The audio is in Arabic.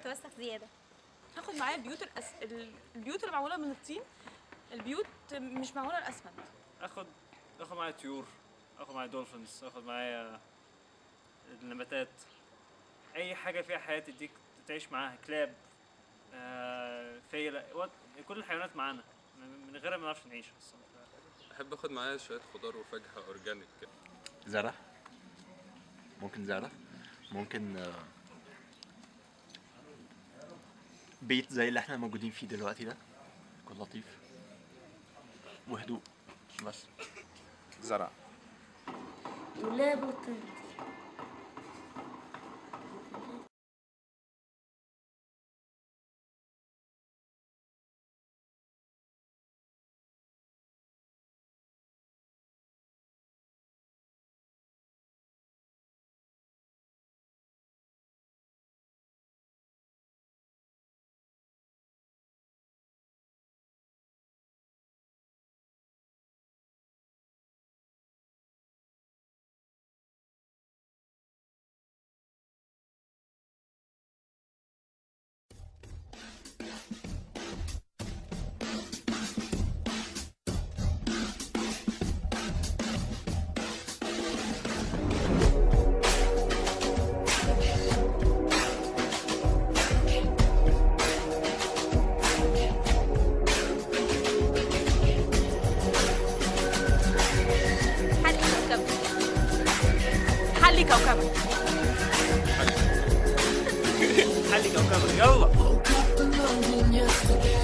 تتوسخ زياده. هاخد معايا البيوت اللي معموله من الطين، البيوت مش معموله الاسمنت. اخد معايا طيور، اخد معايا دولفينز، اخد معايا النباتات، اي حاجه فيها حياه تديك تعيش معاها، كلاب، فيلة، كل الحيوانات معانا، من غيرها ما نعرفش نعيش اصلا. احب اخد معايا شويه خضار وفاكهه اورجانيك كده. زرع، ممكن زرع، ممكن بيت زي اللي احنا موجودين فيه دلوقتي ده، يكون لطيف وهدوء بس. زرع دولاب وطنط. حلي كوكبك. حلي كوكبك، يلا.